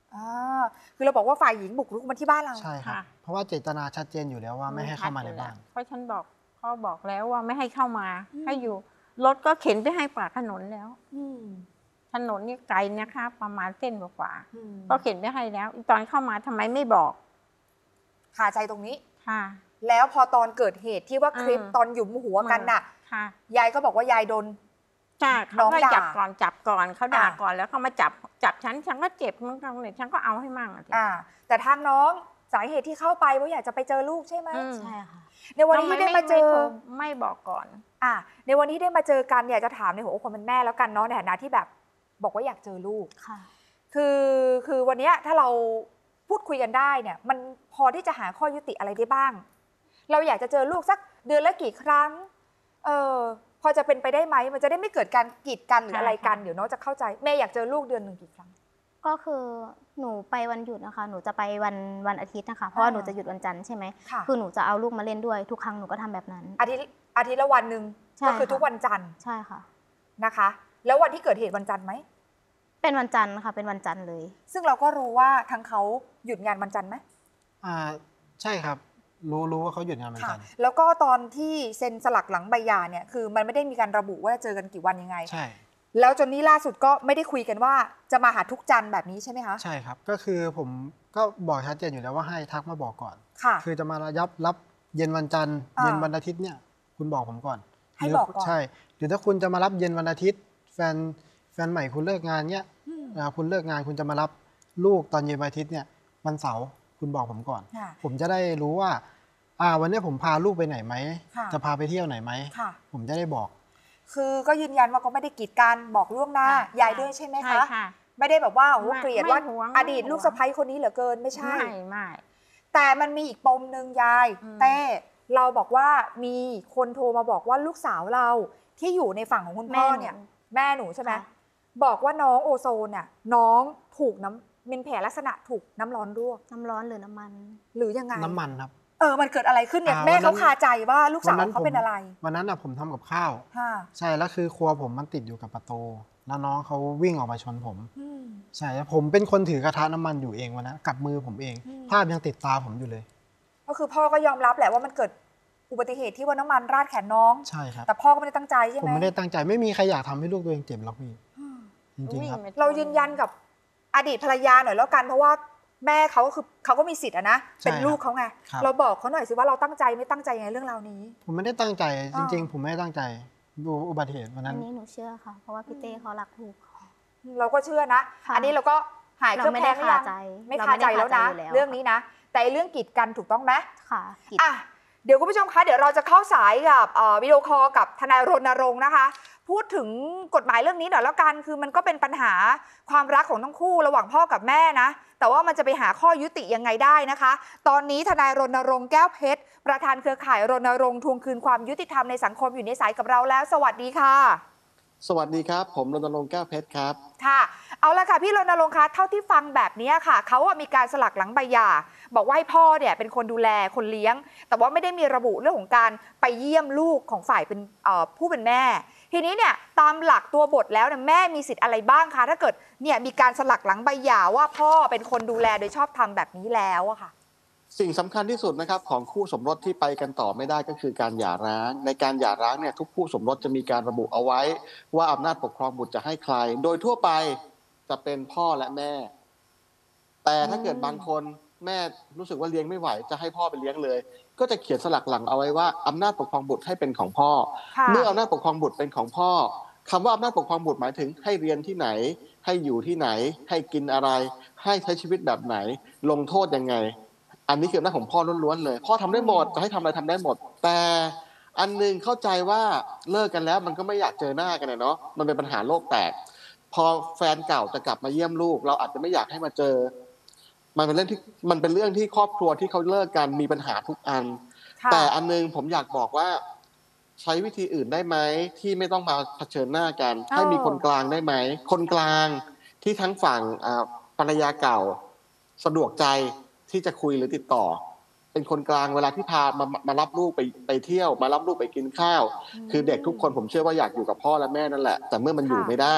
อ่าคือเราบอกว่าฝ่ายหญิงบุกรุกมาที่บ้านเราใช่ครับค่ะเพราะว่าเจตนาชัดเจนอยู่แล้วว่าไม่ให้เข้ามาในบ้านเพราะฉันบอกพ่อบอกแล้วว่าไม่ให้เข้ามาอืมให้อยู่รถก็เข็นไปให้ปากถนนแล้วอืมถนนนี่ไกลนะคะ ประมาณเส้นกว่าอืมๆก็เข็นไปให้แล้วอีตอนเข้ามาทำไมไม่บอกคาใจตรงนี้ค่ะแล้วพอตอนเกิดเหตุที่ว่าคลิปอืมตอนหยุมหัวกันน่ะค่ะยายก็บอกว่ายายโดนใช่น้เขาองก็ด่าจับก่อนจับก่อนเขาด่าอ่ะก่อนแล้วเขามาจับจับฉันฉันก็เจ็บเหมือนกันเลยฉันก็เอาให้มั่งอะสิอ่า แต่ทางน้องสาเหตุที่เข้าไปเพราะอยากจะไปเจอลูกใช่ไหมอืมใช่ค่ะในวันนี้ที่ได้มาเจอทำไโทรไม่บอกก่อนอ่าในวันนี้ได้มาเจอกันเนี่ยจะถามในหัวอกคนเป็นแม่แล้วกันเนาะในฐานะที่แบบบอกว่าอยากเจอลูกค่ะคือคือวันเนี้ยถ้าเราพูดคุยกันได้เนี่ย มันพอที่จะหาข้อยุติอะไรได้บ้าง เราอยากจะเจอลูกสักเดือนละกี่ครั้ง เออพอจะเป็นไปได้ไหมมันจะได้ไม่เกิดการกีดกันหรืออะไรกันค่ะเดี๋ยวน้องจะเข้าใจแม่อยากเจอลูกเดือนหนึ่งกี่ครั้งก็คือหนูไปวันหยุดนะคะ หนูจะไปวันวันอาทิตย์นะคะ เพราะว่าอ่าหนูจะหยุดวันจันทร์ใช่ไหมค่ะคือหนูจะเอาลูกมาเล่นด้วยทุกครั้งหนูก็ทำแบบนั้นอาทิตย์อาทิตย์ละวันหนึ่งใช่ก็คือค่ะทุกวันจันทร์ใช่ค่ะนะคะ แล้ววันที่เกิดเหตุวันจันทร์ไหมเป็นวันจันทร์ค่ะ เป็นวันจันทร์เลยซึ่งเราก็รู้ว่าทางเขาหยุดงานวันจันทร์ไหมอ่าใช่ครับ รู้รู้ว่าเขาหยุดงานวันค่ะจันทร์แล้วก็ตอนที่เซ็นสลักหลังใบหย่าเนี่ยคือมันไม่ได้มีการระบุว่าจะเจอกันกี่วันยังไงใช่แล้วจนนี้ล่าสุดก็ไม่ได้คุยกันว่าจะมาหาทุกจันทร์แบบนี้ใช่ไหมคะใช่ครับ ก็คือผมก็บอกชัดเจนอยู่แล้วว่าให้ทักมาบอกก่อนค่ะคือจะมารับรับเย็นวันจันทร์อ่าเย็นวันอาทิตย์เนี่ยคุณบอกผมก่อนให้รืบอกก่อนใช่หรือถ้าคุณจะมารับเย็นวันอาทิตย์ แฟนแฟนใหม่คุณเลิกงานเนี่ยอืมอ่าคุณเลิกงานคุณจะมารับลูกตอนเย็นวันอาทิตย์เนี่ยวันเสาร์คุณบอกผมก่อนค่ะผมจะได้รู้ว่า อ่าวันนี้ผมพาลูกไปไหนไหมค่ะจะพาไปเที่ยวไหนไหมค่ะผมจะได้บอกคือก็ยืนยันว่าก็ไม่ได้กีดกันบอกล่วงหน้าค่ะยายด้วยใช่ไหมใช่คะค่ะไม่ได้แบบว่าโอ้โหไม่เกลียดไม่ว่าหวงอดีตไม่หวงลูกสะใภ้คนนี้เหลือเกินไม่ใช่ไม่ไม่แต่มันมีอีกปมหนึ่งยายอืมเต้เราบอกว่ามีคนโทรมาบอกว่าลูกสาวเราที่อยู่ในฝั่งของคุณพ่อเนี่ย แม่หนูใช่ไหมค่ะบอกว่าน้องโอโซนเนี่ยน้องถูกน้ำเป็นแผลลักษณะถูกน้ำร้อนลวกน้ำร้อนหรือน้ำมันหรือยังไงน้ำมันครับเออมันเกิดอะไรขึ้นเนี่ยอ่าแม่วันนั้เขานคาใจว่าลูกสาววันนั้นเขาผมเป็นอะไรวันนั้นอ่ะผมทำกับข้าวค่ะใช่แล้วคือครัวผมมันติดอยู่กับประตูแล้วน้องเขาวิ่งออกมาชนผมอืมใช่แล้วผมเป็นคนถือกระทะน้ำมันอยู่เองวันนั้นกับมือผมเองอืมภาพยังติดตาผมอยู่เลยก็คือพ่อก็ยอมรับแหละว่ามันเกิดอุบัติเหตุที่ว่าน้ำมันราดแขนน้องใช่ครับแต่พ่อก็ไม่ได้ตั้งใจใช่ไหผม มไม่ได้ตั้งใจไม่มีใครอยากทำให้ลูกตัวเองเจ็บหรอกพี่อืมจริงๆครับเรายืนยันกับอดีตภรรยาหน่อยแล้วกันเพราะว่าแม่เขาก็คือเขาก็มีสิทธิ์อะนะใช่เป็นลูกเขาไงครับเราบอกเขาหน่อยสิว่าเราตั้งใจไม่ตั้งใจยังไงเรื่องราวนี้ผมไม่ได้ตั้งใจอ๋จอริง ๆ ผมไม่ได้ตั้งใจดูอุบัติเหตุวันอันั้น นนี้หนูเชื่อค่ะ เพราะว่าพี่เต้เขารักลูกเขาเราก็เชื่อนะค่ะอันนี้เราก็หายเคเรารื่องไม่แค้ได้นหรือยังคาใจไม่เราคาไม่ใจได้แล้วนะคาใจอยู่แล้วเรื่องนี้นะ แต่ไอ้เรื่องกีดกันถูกต้องไหมค่ะกิจอ่ะเดี๋ยวคุณผู้ชมคะเดี๋ยวเราจะเข้าสายกับเอ่อวิดีโอคอลกับทนายรณรงค์นะคะ พูดถึงกฎหมายเรื่องนี้หน่อยแล้วกันคือมันก็เป็นปัญหาความรักของทั้งคู่ระหว่างพ่อกับแม่นะ แต่ว่ามันจะไปหาข้อยุติยังไงได้นะคะ ตอนนี้ทนายรณรงค์แก้วเพชรประธานเครือข่ายรณรงค์ทวงคืนความยุติธรรมในสังคมอยู่ในสายกับเราแล้ว สวัสดีค่ะสวัสดีครับ ผมรณรงค์แก้วเพชรครับค่ะ เอาละค่ะพี่รณรงค์คะเท่าที่ฟังแบบนี้ค่ะเขาอะมีการสลักหลังใบหย่าบอกว่าให้พ่อเนี่ยเป็นคนดูแลคนเลี้ยง แต่ว่าไม่ได้มีระบุเรื่องของการไปเยี่ยมลูกของฝ่ายเป็นเอ่อผู้เป็นแม่ ทีนี้เนี่ยตามหลักตัวบทแล้วเนี่ยแม่มีสิทธิ์อะไรบ้างคะถ้าเกิดเนี่ยมีการสลักหลังใบหย่าว่าพ่อเป็นคนดูแลโดยชอบทำแบบนี้แล้วอะค่ะสิ่งสำคัญที่สุดนะครับของคู่สมรสที่ไปกันต่อไม่ได้ก็คือการหย่าร้างในการหย่าร้างเนี่ยทุกคู่สมรสจะมีการระบุเอาไว้ ว่าอำนาจปกครองบุตรจะให้ใคร โดยทั่วไปจะเป็นพ่อและแม่ แต่ถ้าเกิดบางคนแม่รู้สึกว่าเลี้ยงไม่ไหวจะให้พ่อไปเลี้ยงเลย ก็จะเขียนสลักหลังเอาไว้ว่าอำนาจปกครองบุตรให้เป็นของพ่อค่ะเมื่ออำนาจปกครองบุตรเป็นของพ่อคำว่าอำนาจปกครองบุตรหมายถึงให้เรียนที่ไหน ให้อยู่ที่ไหน ให้กินอะไร ให้ใช้ชีวิตแบบไหน ลงโทษยังไง อันนี้คืออำนาจของพ่อล้วนๆเลยพ่อทำได้หมดจะให้ทำอะไรทำได้หมด แต่อันหนึงเข้าใจว่าเลิกกันแล้วมันก็ไม่อยากเจอหน้ากันนะเนาะมันเป็นปัญหาโลกแตก พอแฟนเก่าจะกลับมาเยี่ยมลูก เราอาจจะไม่อยากให้มาเจอ มันเป็นเรื่องที่มันเป็นเรื่องที่ครอบครัวที่เขาเลิกกันมีปัญหาทุกอันค่ะแต่อันนึงผมอยากบอกว่าใช้วิธีอื่นได้ไหมที่ไม่ต้องมาเผชิญหน้ากันอ้าวให้มีคนกลางได้ไหมคนกลางที่ทั้งฝั่งอ่าภรรยาเก่าสะดวกใจที่จะคุยหรือติดต่อ เป็นคนกลางเวลาที่พามามารับลูกไปไปเที่ยว มารับลูกไปกินข้าว คือเด็กทุกคนผมเชื่อว่าอยากอยู่กับพ่อและแม่นั่นแหละ แต่เมื่อมันอยู่ไม่ได้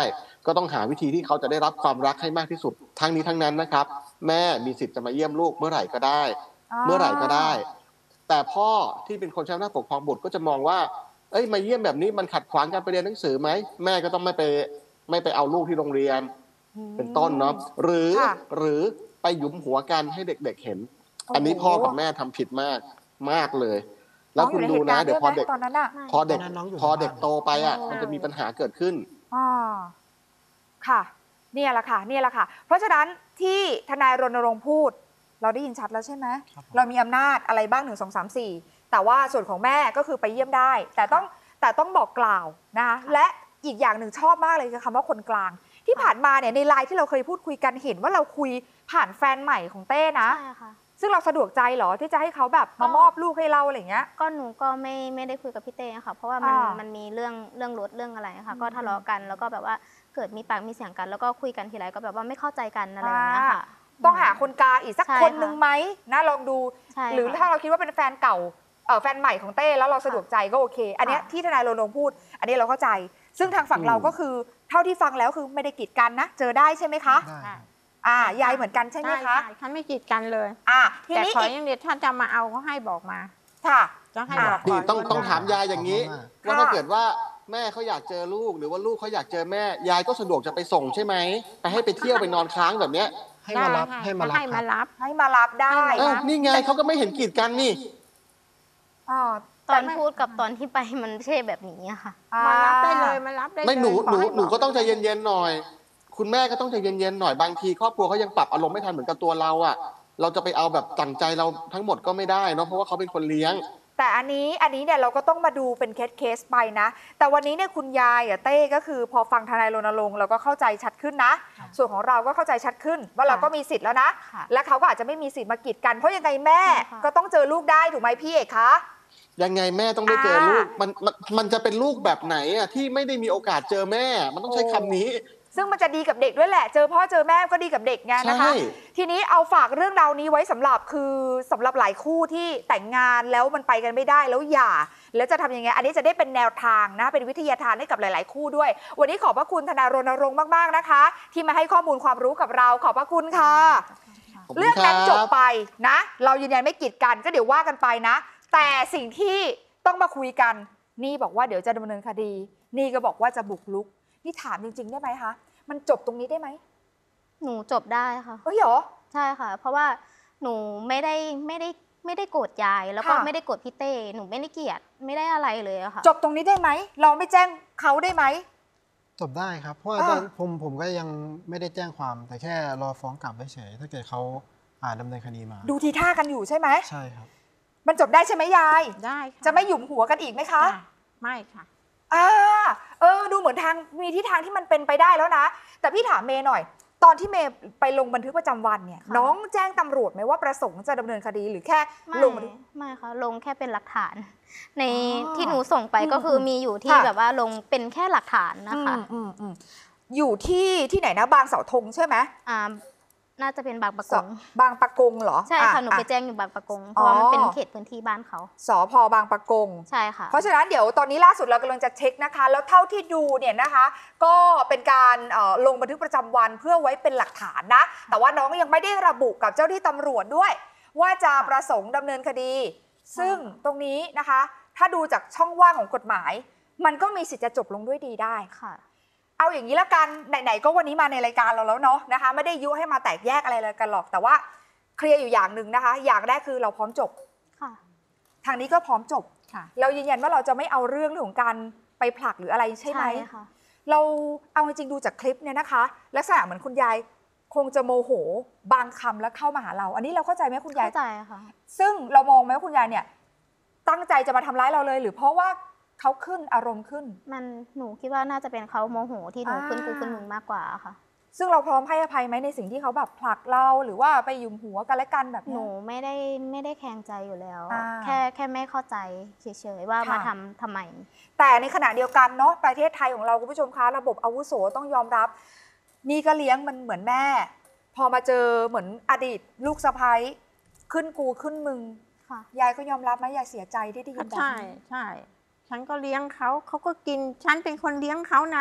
ก็ต้องหาวิธีที่เขาจะได้รับความรักให้มากที่สุดทั้งนี้ทั้งนั้นนะครับแม่มีสิทธิ์จะมาเยี่ยมลูกเมื่อไหร่ก็ได้เมื่อไหร่ก็ได้แต่พ่อที่เป็นคนใช้อำนาจปกครองบุตรก็จะมองว่าเอ้ยมาเยี่ยมแบบนี้มันขัดขวางการไปเรียนหนังสือไหมแม่ก็ต้องไม่ไปไม่ไปเอาลูกที่โรงเรียนเป็นต้นเนาะหรือหรือไปหยุมหัวกันให้เด็กๆเห็นอันนี้พ่อกับแม่ทำผิดมากมากเลยแล้วคุณดูนะเดี๋ยวพอเด็กพอเด็กพอเด็กโตไปอ่ะมันจะมีปัญหาเกิดขึ้นอ่าค่ะเนี่ยแหละค่ะเนี่ยแหละค่ะเพราะฉะนั้นที่ทนายรณรงค์พูดเราได้ยินชัดแล้วใช่ไหมเรามีอำนาจอะไรบ้างหนึ่งสองสามสี่แต่ว่าส่วนของแม่ก็คือไปเยี่ยมได้แต่ต้องแต่ต้องบอกกล่าวนะคะและอีกอย่างหนึ่งชอบมากเลยคือคำว่าคนกลางที่ผ่านมาเนี่ยในไลน์ที่เราเคยพูดคุยกันเห็นว่าเราคุยผ่านแฟนใหม่ของเต้นะใช่ค่ะซึ่งเราสะดวกใจเหรอที่จะให้เขาแบบมามอบลูกให้เราอะไรเงี้ยก็หนูก็ไม่ไม่ได้คุยกับพี่เต้ค่ะเพราะว่ามันมันมีเรื่องเรื่องรถเรื่องอะไรค่ะก็ทะเลาะกันแล้วก็แบบว่าเกิดมีปากมีเสียงกันแล้วก็คุยกันทีไรก็แบบว่าไม่เข้าใจกันอะไรอย่างเงี้ยค่ะต้องหาคนกลางอีกสักคนนึงไหมนะลองดูหรือถ้าเราคิดว่าเป็นแฟนเก่าเออแฟนใหม่ของเต้แล้วเราสะดวกใจก็โอเคอันนี้ที่ทนายรณรงค์พูดอันนี้เราเข้าใจซึ่งทางฝั่งเราก็คือเท่าที่ฟังแล้วคือไม่ได้กีดกันนะเจอได้ใช่ไหมคะอ่ายายเหมือนกันใช่ไหมคะฉันไม่กีดกันเลยอ่าแต่ขออย่างเดียวถ้าจะมาเอาก็ให้บอกมาค่ะต้องให้บอกก่อนต้องต้องถามยายอย่างนี้ว่าถ้าเกิดว่าแม่เขาอยากเจอลูกหรือว่าลูกเขาอยากเจอแม่ยายก็สะดวกจะไปส่งใช่ไหมไปให้ไปเที่ยวไปนอนค้างแบบเนี้ยให้มารับให้มารับให้มารับให้มารับได้นี่ไงเขาก็ไม่เห็นกีดกันนี่ตอนพูดกับตอนที่ไปมันไม่ใช่แบบนี้ค่ะมารับได้เลยมารับได้เลยไม่หนูหนูหนูก็ต้องใจเย็นๆหน่อยคุณแม่ก็ต้องใจเย็นๆหน่อยบางทีครอบครัวเขายังปรับอารมณ์ไม่ทันเหมือนกับตัวเราอ่ะเราจะไปเอาแบบตั้งใจเราทั้งหมดก็ไม่ได้เนาะเพราะว่าเขาเป็นคนเลี้ยงแต่อันนี้อันนี้เนี่ยเราก็ต้องมาดูเป็นเคสเคสไปนะแต่วันนี้เนี่ยคุณยายอ่ะเต้ก็คือพอฟังทนายรณรงค์เราก็เข้าใจชัดขึ้นนะส่วนของเราก็เข้าใจชัดขึ้นว่าเราก็มีสิทธิ์แล้วนะและเขาก็อาจจะไม่มีสิทธิ์มากีดกันเพราะยังไงแม่ก็ต้องเจอลูกได้ถูกไหมพี่เอกคะยังไงแม่ต้องได้เจอลูกมันมันมันจะเป็นลูกแบบไหนอ่ะที่ไม่ได้มีโอกาสเจอแม่มันต้องใช้คำนี้ซึ่งมันจะดีกับเด็กด้วยแหละเจอพ่อเจอแม่ก็ดีกับเด็กไงนะคะทีนี้เอาฝากเรื่องราวนี้ไว้สำหรับคือสำหรับหลายคู่ที่แต่งงานแล้วมันไปกันไม่ได้แล้วหย่าแล้วจะทำยังไงอันนี้จะได้เป็นแนวทางนะเป็นวิทยาทานให้กับหลายๆคู่ด้วยวันนี้ขอบพระคุณทนายรณรงค์มากๆนะคะที่มาให้ข้อมูลความรู้กับเราขอบพระคุณค่ะเรื่องนั้นจบไปนะเรายืนยันไม่กีดกันก็เดี๋ยวว่ากันไปนะแต่สิ่งที่ต้องมาคุยกันนี่บอกว่าเดี๋ยวจะดำเนินคดีนี่ก็บอกว่าจะบุกรุกนี่ถามจริงๆได้ไหมคะมันจบตรงนี้ได้ไหมหนูจบได้ค่ะเอ้ยเหรอใช่ค่ะเพราะว่าหนูไม่ได้ไม่ได้ไม่ได้โกรธยายแล้วก็ไม่ได้โกรธพี่เต้หนูไม่ได้เกลียดไม่ได้อะไรเลยอะค่ะจบตรงนี้ได้ไหมเราไม่แจ้งเขาได้ไหมจบได้ครับเพราะว่าผมผมก็ยังไม่ได้แจ้งความแต่แค่รอฟ้องกลับเฉยถ้าเกิดเขาอ่าดำเนินคดีมาดูทีท่ากันอยู่ใช่ไหมใช่ครับมันจบได้ใช่ไหมยายได้จะไม่หยุมหัวกันอีกไหมคะไม่ค่ะอ่าเออดูเหมือนทางมีที่ทางที่มันเป็นไปได้แล้วนะแต่พี่ถามเมย์หน่อยตอนที่เมย์ไปลงบันทึกประจำวันเนี่ยน้องแจ้งตำรวจไหมว่าประสงค์จะดำเนินคดีหรือแค่ลงไม่ค่ะลงแค่เป็นหลักฐานในที่หนูส่งไปก็คือมีอยู่ที่แบบว่าลงเป็นแค่หลักฐานนะคะอยู่ที่ที่ไหนนะบางเสาธงใช่ไหมอ่าน่าจะเป็นบางปะกงบางปะกงเหรอใช่ค่ะหนูไปแจ้งอยู่บางปะกงเพราะว่ามันเป็นเขตพื้นที่บ้านเขาสพบางปะกงใช่ค่ะเพราะฉะนั้นเดี๋ยวตอนนี้ล่าสุดเรากำลังจะเช็คนะคะแล้วเท่าที่ดูเนี่ยนะคะก็เป็นการลงบันทึกประจำวันเพื่อไว้เป็นหลักฐานนะแต่ว่าน้องยังไม่ได้ระบุกับเจ้าที่ตำรวจด้วยว่าจะประสงค์ดำเนินคดีซึ่งตรงนี้นะคะถ้าดูจากช่องว่างของกฎหมายมันก็มีสิทธิ์จะจบลงด้วยดีได้ค่ะเอาอย่างนี้แล้วกันไหนๆก็วันนี้มาในรายการเราแล้วเนาะนะคะไม่ได้ยุให้มาแตกแยกอะไรกันหรอกแต่ว่าเคลียร์อยู่อย่างหนึ่งนะคะอย่างแรกคือเราพร้อมจบค่ะทางนี้ก็พร้อมจบค่ะเรายืนยันว่าเราจะไม่เอาเรื่องของการไปผลักหรืออะไรใช่ไหมใช่ค่ะเราเอาจริงๆดูจากคลิปเนี่ยนะคะลักษณะเหมือนคุณยายคงจะโมโหบางคำแล้วเข้ามาหาเราอันนี้เราเข้าใจไหมคุณยายเข้าใจค่ะซึ่งเรามองไหมว่าคุณยายเนี่ยตั้งใจจะมาทำร้ายเราเลยหรือเพราะว่าเขาขึ้นอารมณ์ขึ้นมันหนูคิดว่าน่าจะเป็นเขาโมโหที่หนูขึ้นกูขึ้นมึงมากกว่าค่ะซึ่งเราพร้อมให้อภัยไหมในสิ่งที่เขาแบบผลักเราหรือว่าไปหยุมหัวกันและกันแบบหนูไม่ได้ไม่ได้แข็งใจอยู่แล้วแค่แค่ไม่เข้าใจเฉยๆว่ามาทำทำไมแต่ในขณะเดียวกันเนาะประเทศไทยของเราคุณผู้ชมคะระบบอาวุโสต้องยอมรับนี่ก็เลี้ยงมันเหมือนแม่พอมาเจอเหมือนอดีตลูกสะใภ้ขึ้นกูขึ้นมึงยายก็ยอมรับไหมยายเสียใจที่ได้ยินแบบนี้ใช่ใช่ฉันก็เลี้ยงเขาเขาก็กินฉันเป็นคนเลี้ยงเขานะ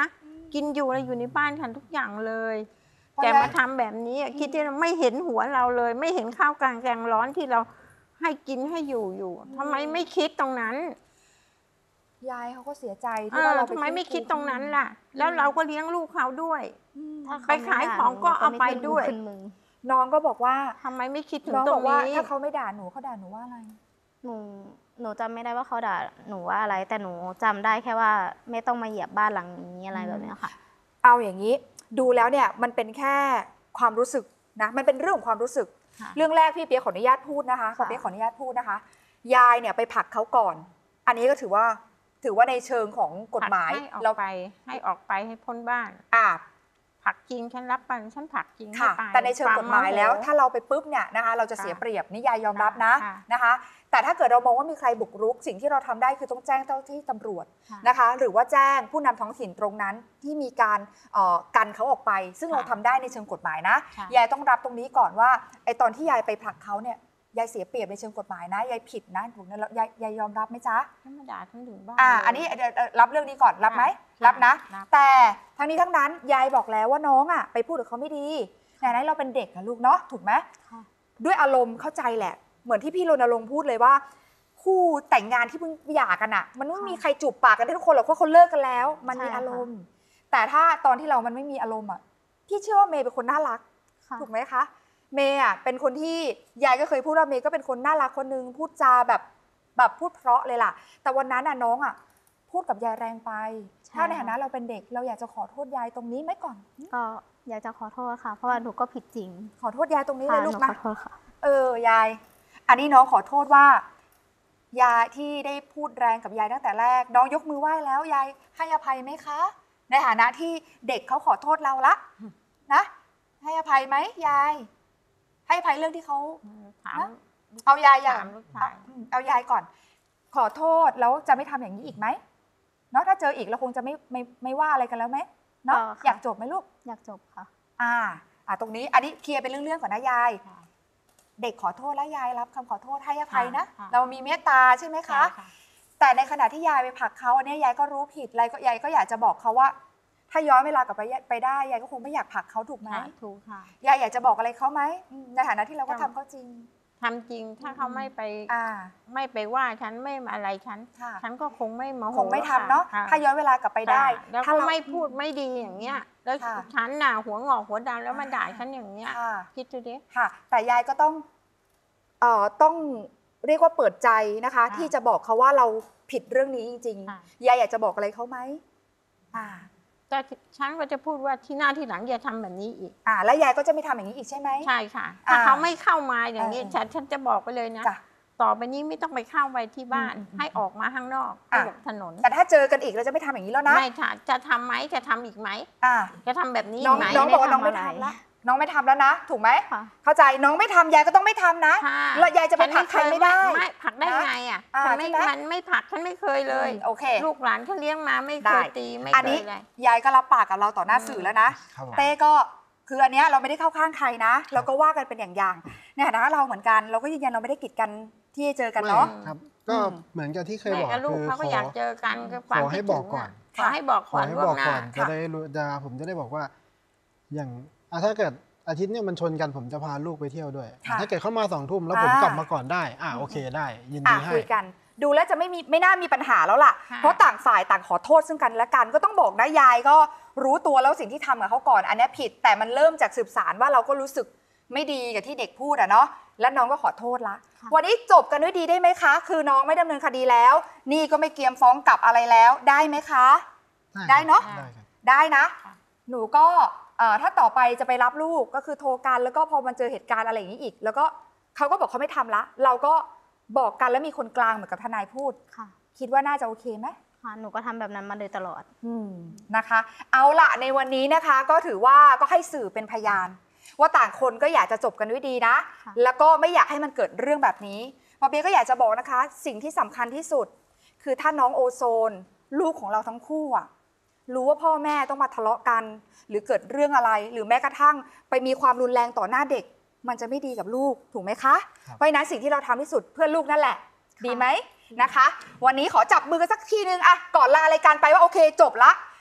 กินอยู่อะไรอยู่ในบ้านฉันทุกอย่างเลยเพราะแต่ฉะนั้นมาทำแบบนี้อะคิดที่เราไม่เห็นหัวเราเลย ไม่เห็นข้าวกลางแกงร้อนที่เราให้กินให้อยู่อยู่ทำไมไม่คิดตรงนั้นยายเขาก็เสียใจเอที่อว่าเราทำไมไม่คิดตรงนั้นล่ะ แล้วเราก็เลี้ยงลูกเขาด้วยอืมถ้เขไปขายของก็เอาไปด้วยม่ขึ้นมือน้องก็บอกว่าทำไมไม่คิดถึงน้องตรบอง กว่านี้ถ้าเขาไม่ด่าหนูเขาด่าหนูว่าอะไรหนูหนูจำไม่ได้ว่าเขาด่าหนูว่าอะไร แต่หนูจำได้แค่ว่าไม่ต้องมาเหยียบบ้านหลังนี้อะไรแบบเนี้ยค่ะเอาอย่างนี้ดูแล้วเนี่ยมันเป็นแค่ความรู้สึกนะมันเป็นเรื่องของความรู้สึกค่ะเรื่องแรกพี่เปียกขออนุญาตพูดนะคะขอค่ะเปียกขออนุญาตพูดนะคะ ยายเนี่ยไปผลักเขาก่อน อันนี้ก็ถือว่าถือว่าในเชิงของกฎหมายให้ออกเราไปให้ออกไปให้พ้นบ้านอ่าผลักจริงฉันรับไปฉันผลักจริงค่ะให้ไปแต่ในเชิงกฎหมายแล้วควโโถ้าเราไปปุ๊บเนี่ยนะคะเราจะเสียเปรียบนี่ยายยอมรับนะค่ะนะคะ แต่ถ้าเกิดเรามองว่ามีใครบุกรุก สิ่งที่เราทำได้คือต้องแจ้งเจ้าหน้าที่ตำรวจค่ะนะคะ หรือว่าแจ้งผู้นำท้องถิ่นตรงนั้นที่มีการเอ่อกันเขาออกไป ซึ่งเราทำได้ในเชิงกฎหมายนะค่ะยายต้องรับตรงนี้ก่อนว่าไอ้ตอนที่ยายไปผลักเขาเนี่ยยายเสียเปรียบในเชิงกฎหมายนะยายผิดนะถูกนะแล้วยายยายยอมรับไหมจ๊ะฉันมาด่าฉันถึงบ้านอ่าเลยอันนี้เดี๋ยวเอ่อรับเรื่องนี้ก่อนรับไหมค่ะรับนะรับแต่ทั้งนี้ทั้งนั้นยายบอกแล้วว่าน้องอ่ะไปพูดกับเขาไม่ดีไหนๆเราเป็นเด็กนะลูกเนาะถูกไหมค่ะด้วยอารมณ์เข้าใจแหละ เหมือนที่พี่รณรงค์พูดเลยว่า คู่แต่งงานที่เพิ่งหย่ากันอ่ะ มันไม่มีใครจูบปากกันได้ทุกคนหรอกเพราะเขาเลิกกันแล้ว มันมีใช่ค่ะอารมณ์ แต่ถ้าตอนที่เรามันไม่มีอารมณ์อ่ะพี่เชื่อว่าเมย์เป็นคนน่ารักค่ะถูกไหมคะ เมย์อ่ะเป็นคนที่ยายก็เคยพูดว่าเมย์ก็เป็นคนน่ารักคนนึงพูดจาแบบแบบพูดเพราะเลยล่ะ แต่วันนั้นอ่ะน้องอ่ะพูดกับยายแรงไปใช่ถ้าในค่ะฐานะเราเป็นเด็กเราอยากจะขอโทษยายตรงนี้ไหมก่อนก็อยากจะขอโทษค่ะ เพราะว่าหนูก็ผิดจริงขอโทษยายตรงนี้เลค่ะยหลูนูกนะขอโทษค่ะเออยาย อันนี้น้องขอโทษว่ายายที่ได้พูดแรงกับยายตั้งแต่แรก น้องยกมือไหว้แล้วยายให้อภัยไหมคะ ในฐานะที่เด็กเขาขอโทษเราละนะให้อภัยไหมยาย ให้อภัยเรื่องที่เขาถามเอายายอย่างถามลูกชายเอาเอายายก่อน ขอโทษแล้วจะไม่ทำอย่างนี้อีกไหมเนาะถ้าเจออีกเราคงจะไม่ไม่ไม่ว่าอะไรกันแล้วไหมเนาะก็ค่ะอยากจบไหมลูกอยากจบค่ะอ่า อ่าตรงนี้อันนี้เคลียร์เป็นเรื่องๆก่อนนะยายค่ะเด็กขอโทษแล้วยายรับคำขอโทษให้อภัยนะค่ะเรามีเมตตาใช่ไหมคะค่ะแต่ในขณะที่ยายไปผลักเขาอันเนี้ยยายก็รู้ผิดยายก็ยายก็อยากจะบอกเขาว่า ถ้าย้อนเวลากลับไปไปได้ยายก็คงไม่อยากผลักเขาถูกไหมค่ะถูกค่ะยายอยากจะบอกอะไรเขาไหมอืมในฐานะที่เราก็ทำเขาจริงทำจริงถ้าเขาไม่ไปอ่าไม่ไปว่าฉันไม่อะไรฉันค่ะฉันก็คงไม่โมโหคงไม่ทำเนาะค่ถ้าย้อนเวลากลับไปได้ค่ะแล้วถ้าก็เราไม่พูดไม่ดีอย่างเงี้ย แล้วค่ะฉันน่ะหัวงอกหัวดำแล้วมาด่าฉันอย่างเงี้ยค่ะคิดดูดิค่ะ แต่ยายก็ต้องเอ่อต้องเรียกว่าเปิดใจนะคะค่ะที่จะบอกเขาว่าเราผิดเรื่องนี้จริงค่ะๆยายอยากจะบอกอะไรเขาไหมอ่าแต่ฉันก็จะพูดว่าที่หน้าที่หลังอย่าทำแบบนี้อีกอ่า แล้วยายก็จะไม่ทำอย่างนี้อีกใช่ไหมใช่ค่ะอ่าถ้าเขาไม่เข้ามาอย่างนี้เออฉันฉันจะบอกไปเลยนะจ้ะต่อไปนี้ไม่ต้องไปเข้าไปที่บ้านอืมอืมให้ออกมาข้างนอกอ่ะให้หลบถนนแต่ถ้าเจอกันอีกเราจะไม่ทำอย่างนี้แล้วนะไม่ค่ะจะทำไหมจะทำอีกไหมอ่าจะทำแบบนี้น้องไหมน้องบอกว่าน้องไม่ไม่ได้ทำทำอะไรละน้องไม่ทำแล้วนะ ถูกไหมค่ะเข้าใจน้องไม่ทำยายก็ต้องไม่ทำนะค่ะแล้วยายจะไปผลักใครไม่ได้ไม่ผลักได้นะไงอ่ะอ่าฉันไม่ใช่ไหมฉันไม่ผลักฉันไม่เคยเลยอืมโอเคลูกหลานเขาเลี้ยงมาไม่ได้เคยตีไม่อันเคนี้ยอะไรยายก็รับปากกับเราต่อหน้าอืมสื่อแล้วนะครับผมเต้ก็คืออันเนี้ยเราไม่ได้เข้าข้างใครนะ เราก็ว่ากันเป็นอย่างๆในฐานะเราเหมือนกัน เราก็ยืนยันเราไม่ได้กีดกันที่จะเจอกันเนาะไม่ครับ ก็อืมเหมือนกับที่เคยแม่บอกกับลูกคือเขาขก็ออยากเจอกันก็ขอให้บอกก่อนขอให้บอกขก่ออนให้ล่วบอกงหน้าก่อนจะค่ะได้รู้จะผมจะได้บอกว่า อย่างอ่ะถ้าเกิดอาทิตย์เนี่ยมันชนกันผมจะพาลูกไปเที่ยวด้วยค่ะถ้าเกิดเข้ามาสองทุ่มแล้วผมอ่ากลับมาก่อนได้ อ่าโอเคได้ ยินอ่ะดีให้คุยกัน ดูแล้วจะไม่มีไม่น่ามีปัญหาแล้วล่ะค่ะเพราะต่างฝ่ายต่างขอโทษซึ่งกันและกัน ก็ต้องบอกนะยายก็รู้ตัวแล้วสิ่งที่ทำกับเขาก่อน อันเนี้ยผิดแต่มันเริ่มจากสืบสารว่าเราก็รู้สึกไม่ดีกับที่เด็กพูดอะเนาะและน้องก็ขอโทษละค่ะวันนี้จบกันด้วยดีได้ไหมคะ คือน้องไม่ดำเนินคดีแล้ว นี่ก็ไม่เกียมฟ้องกลับอะไรแล้วได้ไหมคะ ได้เนอะได้ครับได้นะค่ะหนูก็เอ่อถ้าต่อไปจะไปรับลูกก็คือโทรกันแล้วก็พอมันเจอเหตุการณ์อะไรอย่างนี้อีก แล้วก็เขาก็บอกเขาไม่ทำละ เราก็บอกกันแล้วมีคนกลางเหมือนกับทนายพูดค่ะคิดว่าน่าจะโอเคไหมค่ะหนูก็ทำแบบนั้นมาโดยตลอดอืมนะคะ เอาละในวันนี้นะคะก็ถือว่าก็ให้สื่อเป็นพยาน ว่าต่างคนก็อยากจะจบกันด้วยดีนะค่ะแล้วก็ไม่อยากให้มันเกิดเรื่องแบบนี้ปอเปียก็อยากจะบอกนะคะ สิ่งที่สำคัญที่สุด คือถ้าน้องโอโซน ลูกของเราทั้งคู่อะรู้ว่าพ่อแม่ต้องมาทะเลาะกัน หรือเกิดเรื่องอะไร หรือแม้กระทั่งไปมีความรุนแรงต่อหน้าเด็ก มันจะไม่ดีกับลูกถูกไหมคะครับเพราะฉะนั้นสิ่งที่เราทำที่สุดเพื่อลูกนั่นแหละค่ะดีไหมนะคะ วันนี้ขอจับมือกันสักทีนึงอะก่อนลารายการไปว่าโอเคจบละ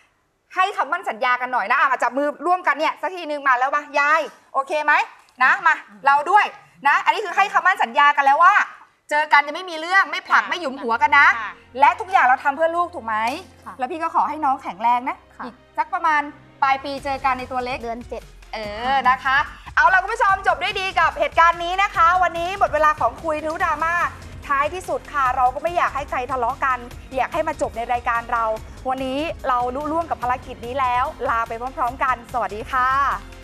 ให้คำมั่นสัญญากันหน่อยนะอ่ะมาจับมือร่วมกันเนี่ยสักทีนึงมาแล้วมายายโอเคไหมนะมาเราด้วยนะอันนี้คือให้คำมั่นสัญญากันแล้วว่า เจอกันจะไม่มีเรื่องไม่ผลักไม่หยุมหัวกันนะ และทุกอย่างเราทำเพื่อลูกถูกไหมแล้วพี่ก็ขอให้น้องแข็งแรงนะอีกสักประมาณปลายปีเจอกันในตัวเล็กเดือนเจ็ดเออนะคะ เอาล่ะคุณผู้ชมจบด้วยดีกับเหตุการณ์นี้นะคะ วันนี้หมดเวลาของคุยทะลุดราม่าท้ายที่สุดค่ะเราก็ไม่อยากให้ใครทะเลาะกันอยากให้มาจบในรายการเราวันนี้เราลุล่วงกับภารกิจนี้แล้วลาไปพร้อมๆกันสวัสดีค่ะ